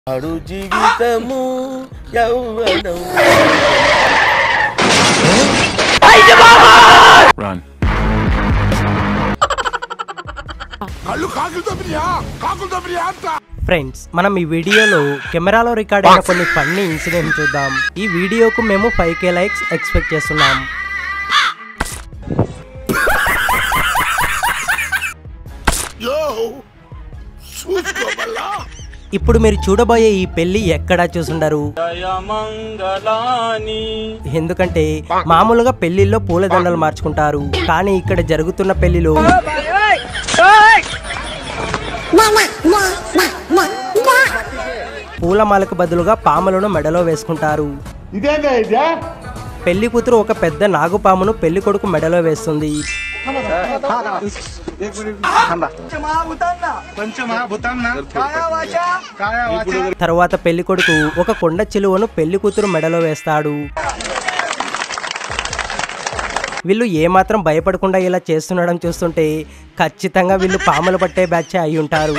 ఆడు జీవితము యవ్వనం రన్ కళ్ళు కాకులతో ప్రియా ఫ్రెండ్స్, మనం ఈ వీడియోలో కెమెరాలో రికార్డ్ అయిన కొన్ని ఫన్నీ ఇన్సిడెంట్ చూద్దాం. ఈ వీడియోకు మేము 5K లైక్స్ ఎక్స్పెక్ట్ చేస్తున్నాం. ఇప్పుడు మీరు చూడబోయే ఈ పెళ్లి ఎక్కడా చూసుండరు, ఎందుకంటే మామూలుగా పెళ్లిల్లో పూలదండలు మార్చుకుంటారు. కానీ ఇక్కడ జరుగుతున్న పెళ్లిలో పూలమాలకు బదులుగా పాములను మెడలో వేసుకుంటారు. పెళ్లి కూతురు ఒక పెద్ద నాగుపామును పెళ్లి కొడుకు మెడలో వేస్తుంది. తర్వాత పెళ్లి కొడుకు ఒక కొండ చిలువను పెళ్లి కూతురు మెడలో వేస్తాడు. వీళ్ళు ఏమాత్రం భయపడకుండా ఇలా చేస్తుండడం చూస్తుంటే ఖచ్చితంగా వీళ్ళు పాములు పట్టే బ్యాచ్ అయి ఉంటారు.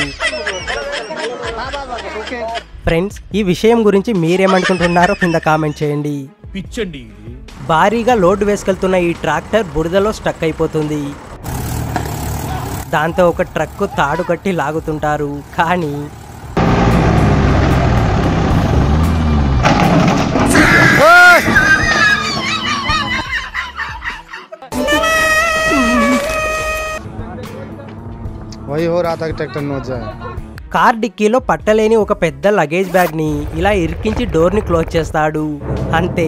ఫ్రెండ్స్, ఈ విషయం గురించి మీరేమనుకుంటున్నారో కింద కామెంట్ చేయండి. భారీగా లోడ్ వేసుకెళ్తున్న ఈ ట్రాక్టర్ బురదలో స్టక్ అయిపోతుంది. దాంతో ఒక ట్రక్ తాడు కట్టి లాగుతుంటారు. కానీ కార్ డిక్కీలో పట్టలేని ఒక పెద్ద లగేజ్ బ్యాగ్ ని ఇలా ఇరికించి డోర్ ని క్లోజ్ చేస్తాడు. అంతే,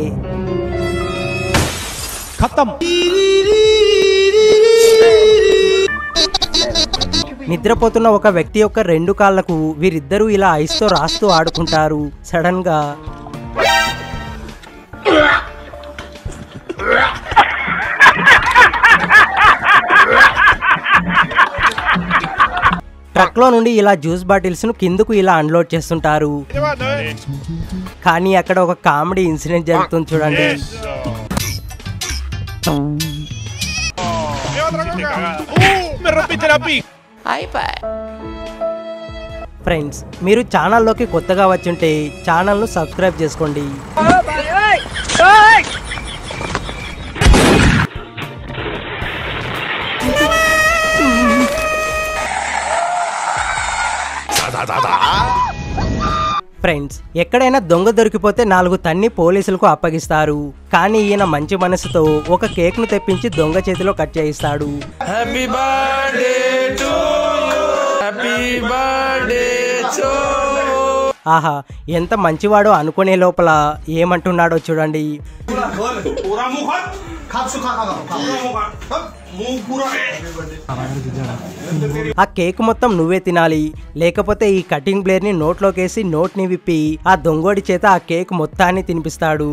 ఖతం. నిద్రపోతున్న ఒక వ్యక్తి యొక్క 2 కాళ్లకు వీరిద్దరూ ఇలా ఐస్ తో రాస్తూ ఆడుకుంటారు. సడన్ గా ట్రక్ లో నుండి ఇలా జ్యూస్ బాటిల్స్ ను కిందకు ఇలా అన్లోడ్ చేస్తుంటారు. కానీ అక్కడ ఒక కామెడీ ఇన్సిడెంట్ జరుగుతుంది, చూడండి. ఫ్రెండ్స్, మీరు ఛానల్లోకి కొత్తగా వచ్చుంటే ఛానల్ను సబ్స్క్రైబ్ చేసుకోండి. ఫ్రెండ్స్, ఎక్కడైనా దొంగ దొరికిపోతే 4 తన్ని పోలీసులకు అప్పగిస్తారు. కానీ ఈయన మంచి మనసుతో ఒక కేక్ ను తెప్పించి దొంగ చేతిలో కట్ చేయిస్తాడు. Happy birthday to you, happy birthday to. ఆహా, ఎంత మంచివాడో అనుకునే లోపల ఏమంటున్నాడో చూడండి. ఆ కేక్ మొత్తం నువ్వే తినాలి, లేకపోతే ఈ కటింగ్ బ్లేడ్ ని నోట్లోకేసి నోట్ ని విప్పి ఆ దొంగోడి చేత ఆ కేక్ మొత్తాన్ని తినిపిస్తాడు.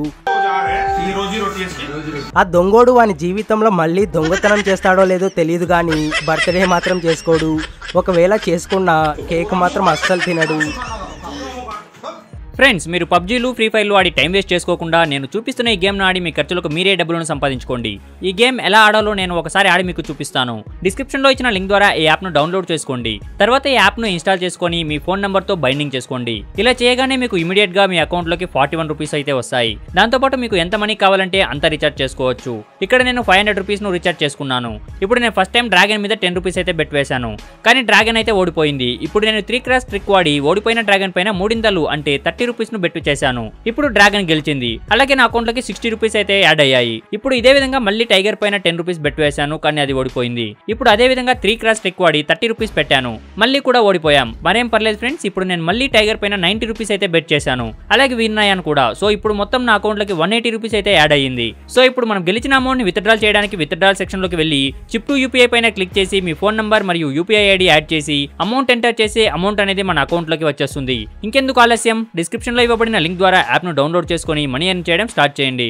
ఆ దొంగోడు వాని జీవితంలో మళ్ళీ దొంగతనం చేస్తాడో లేదో తెలియదు, గాని బర్త్డే మాత్రం చేసుకోడు. ఒకవేళ చేసుకున్న కేక్ మాత్రం అస్సలు తినడు. ఫ్రెండ్స్, మీరు పబ్జీలు, ఫ్రీ ఫైర్లు ఆడి టైం వేస్ట్ చేసుకోకుండా నేను చూపిస్తున్న ఈ గేమ్ను ఆడి మీ ఖర్చులకు మీరే డబ్బులను సంపాదించుకోండి. ఈ గేమ్ ఎలా ఆడాలో నేను ఒకసారి ఆడి మీకు చూపిస్తాను. డిస్క్రిప్షన్లో ఇచ్చిన లింక్ ద్వారా ఈ యాప్ను డౌన్లోడ్ చేసుకోండి. తర్వాత ఈ యాప్ను ఇన్స్టాల్ చేసుకొని మీ ఫోన్ నెంబర్తో బైండింగ్ చేసుకోండి. ఇలా చేయగానే మీకు ఇమీడియట్ గా మీ అకౌంట్లోకి 41 రూపీస్ అయితే వస్తాయి. దాంతోపాటు మీకు ఎంత మనీ కావాలంటే అంత రీఛార్జ్ చేసుకోవచ్చు. ఇక్కడ నేను 500 రూపీస్ను రీఛార్జ్ చేసుకున్నాను. ఇప్పుడు నేను ఫస్ట్ టైం డ్రాగన్ మీద 10 రూపీస్ అయితే బెట్ వేశాను. కానీ డ్రాగన్ అయితే ఓడిపోయింది. ఇప్పుడు నేను 3 క్రాస్ ట్రిక్ వాడి ఓడిపోయిన డ్రాగన్ పైన 3 అంటే 30 రూపీస్ ను బెట్ చేశాను. ఇప్పుడు డ్రాగన్ గెలిచింది. అలాగే నా అకౌంట్ లోకి 60 రూపీస్ అయితే యాడ్ అయ్యాయి. ఇప్పుడు ఇదే విధంగా మళ్ళీ టైగర్ పైన 10 రూపీస్ బెట్ వేశాను, కానీ అది ఓడిపోయింది. ఇప్పుడు అదే విధంగా 3 క్రాస్ ట్రిక్ వాడి 30 రూపీస్ పెట్టాను, మళ్ళీ కూడా ఓడిపోయాం. మరేం పర్లేదు ఫ్రెండ్స్, ఇప్పుడు నేను మళ్ళీ టైగర్ పైన 90 రూపీస్ అయితే బెట్ చేశాను, అలాగే విన్ అయ్యాను కూడా. సో ఇప్పుడు మొత్తం నా అకౌంట్ లోకి 180 రూపీస్ అయితే యాడ్ అయ్యింది. సో ఇప్పుడు మనం గెలిచిన అమౌంట్ ని విత్డ్రాల్ చేయడానికి విత్డ్రాల్ సెక్షన్ లోకి వెళ్ళి చిప్ టు యూపీఐ పైన క్లిక్ చేసి మీ ఫోన్ నంబర్ మరియు యూపీఐ ఐడి యాడ్ చేసి అమౌంట్ ఎంటర్ చేసి అమౌంట్ అనేది మన అకౌంట్ లోకి వచ్చేస్తుంది. ఇంకెందుకు ఆలస్యం, డిస్క్రిప్షన్ లో ఇవ్వబడిన లింక్ ద్వారా యాప్ ను డౌన్లోడ్ చేసుకొని మనీ ఎర్న్ చేయడం స్టార్ట్ చేయండి.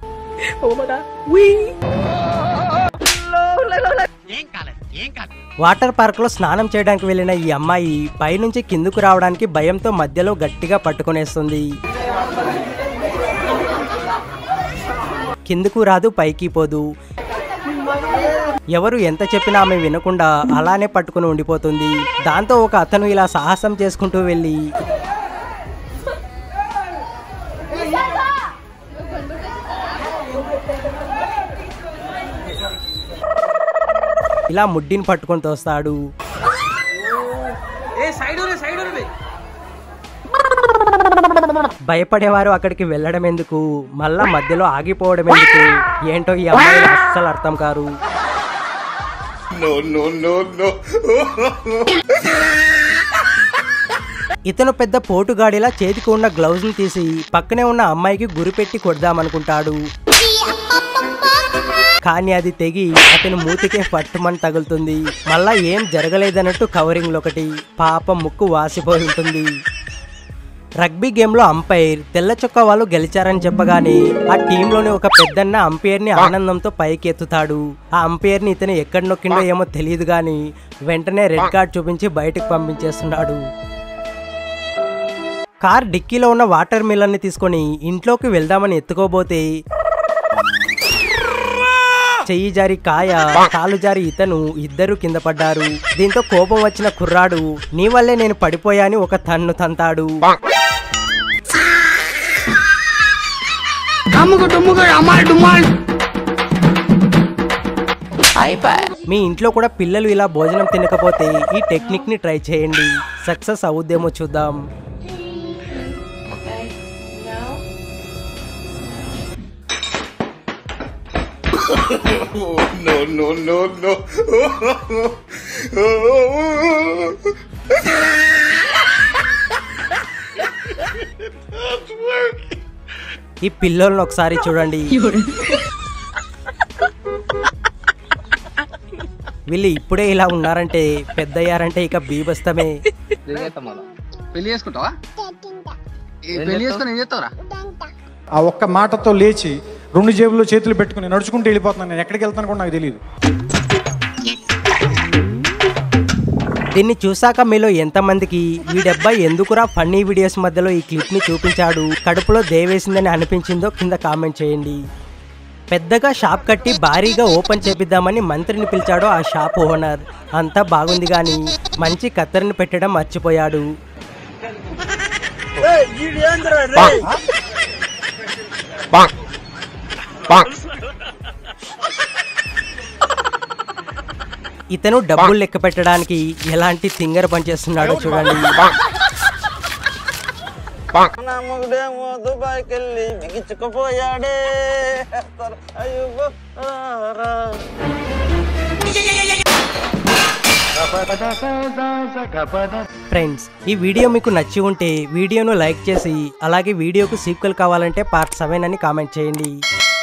వాటర్ పార్క్ లో స్నానం చేయడానికి వెళ్ళిన ఈ అమ్మాయి పైనుంచి కిందకు రావడానికి భయంతో మధ్యలో గట్టిగా పట్టుకునేస్తుంది. కిందకు రాదు, పైకి పోదు. ఎవరు ఎంత చెప్పినా ఆమె వినకుండా అలానే పట్టుకుని ఉండిపోతుంది. దాంతో ఒక అతను ఇలా సాహసం చేసుకుంటూ వెళ్ళి ఇలా ముడ్డిని పట్టుకొని తోస్తాడు. భయపడేవారు అక్కడికి వెళ్ళడం ఎందుకు, మళ్ళా మధ్యలో ఆగిపోవడం ఎందుకు, ఏంటో ఈ అమ్మాయిలు అస్సలు అర్థం కారు. ఇతను పెద్ద పోటుగాడిలా చేతికి ఉన్న గ్లౌజ్ ని తీసి పక్కనే ఉన్న అమ్మాయికి గురిపెట్టి కొడదామనుకుంటాడు. కానీ అది తెగి అతని మూతికే పట్టుమని తగులుతుంది. మళ్ళా ఏం జరగలేదన్నట్టు కవరింగ్ ఒకటి, పాపం ముక్కు వాసిపోయి ఉంటుంది. రగ్బీ గేమ్ లో అంపైర్ తెల్ల చొక్కా వాళ్ళు గెలిచారని చెప్పగానే ఆ టీంలోని ఒక పెద్దన్న అంపైర్ ని ఆనందంతో పైకి ఎత్తుతాడు. ఆ అంపైర్ ని ఇతను ఎక్కడ నొక్కిండో ఏమో తెలియదు గాని వెంటనే రెడ్ కార్డ్ చూపించి బయటకు పంపించేస్తున్నాడు. కార్ డిక్కీలో ఉన్న వాటర్ మిల్లర్ ని తీసుకొని ఇంట్లోకి వెళ్దామని ఎత్తుకోబోతే చెయ్యి జారి కాయ, కాలు జారి ఇతను ఇద్దరు కింద పడ్డారు. దీంతో కోపం వచ్చిన కుర్రాడు నీ వల్లే నేను పడిపోయా అని ఒక తన్ను తంతాడు. మీ ఇంట్లో కూడా పిల్లలు ఇలా భోజనం తినకపోతే ఈ టెక్నిక్ ని ట్రై చేయండి, సక్సెస్ అవుద్దేమో చూద్దాం. ఈ పిల్లలను ఒకసారి చూడండి, వీళ్ళు ఇప్పుడే ఇలా ఉన్నారంటే పెద్దయ్యారంటే ఇక బీభస్తమే. పెళ్లి చేసుకుంటావా? పెళ్లి చేసుకుని ఏం చేస్తావురా? ఆ ఒక్క మాటతో లేచి 2 జేబుల్లో చేతులు పెట్టుకుని నడుచుకుంటూ వెళ్ళిపోతున్నాను. నేను ఎక్కడికి వెళ్తాను కూడా నాకు తెలియదు. దీన్ని చూసాక మీలో ఎంతమందికి వీడబ్బాయి ఎందుకురా ఫన్నీ వీడియోస్ మధ్యలో ఈ క్లిప్ ని చూపించాడు, కడుపులో దేవేసిందని అనిపించిందో కింద కామెంట్ చేయండి. పెద్దగా షాప్ కట్టి భారీగా ఓపెన్ చేపిద్దామని మంత్రిని పిలిచాడు ఆ షాప్ ఓనర్. అంతా బాగుంది గాని మంచి కత్తెరని పెట్టడం మర్చిపోయాడు. ఇతను డబ్బులు లెక్క పెట్టడానికి ఎలాంటి తింగర పనిచేస్తున్నాడో చూడండి. ఫ్రెండ్స్, ఈ వీడియో మీకు నచ్చి ఉంటే వీడియోను లైక్ చేసి అలాగే వీడియోకు సీక్వెల్ కావాలంటే పార్ట్ 7 అని కామెంట్ చేయండి.